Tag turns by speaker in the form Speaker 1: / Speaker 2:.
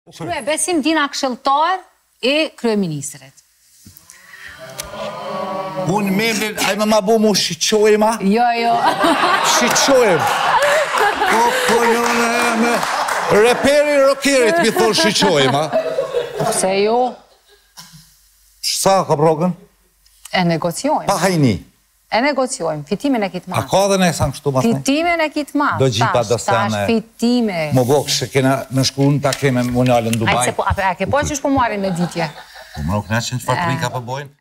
Speaker 1: Shkruaj Besim Dina këshilltar e kryeministrit.
Speaker 2: Unë memrin, ajme ma bu mu shqiqojma?
Speaker 1: Jo.
Speaker 2: Shqiqojm. Po njone me reperi rokerit mi thonë shqiqojma.
Speaker 1: Pse jo?
Speaker 2: Sa ka progën?
Speaker 1: E negociojmë.
Speaker 2: Pa hajni.
Speaker 1: E negociojmë, fitimin e kitë
Speaker 2: A
Speaker 1: marë.
Speaker 2: ka dhe ne sa në kështu basme?
Speaker 1: Fitimin e kitë marë.
Speaker 2: Do gjipa do sene.
Speaker 1: Tash fitime.
Speaker 2: Më vokë që kena në shku në ta keme më njallë në Dubai.
Speaker 1: Ajse po, a ke po që shpo marrin me ditje?
Speaker 2: Po më nuk në që në faturi ka përbojnë?